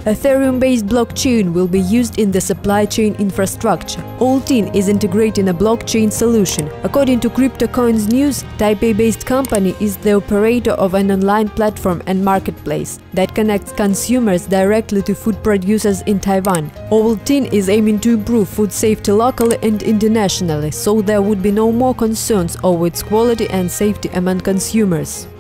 Ethereum-based blockchain will be used in the supply chain infrastructure. OwlTing is integrating a blockchain solution. According to Cryptocoinsnews, Taipei-based company is the operator of an online platform and marketplace that connects consumers directly to food producers in Taiwan. OwlTing is aiming to improve food safety locally and internationally, so there would be no more concerns over its quality and safety among consumers.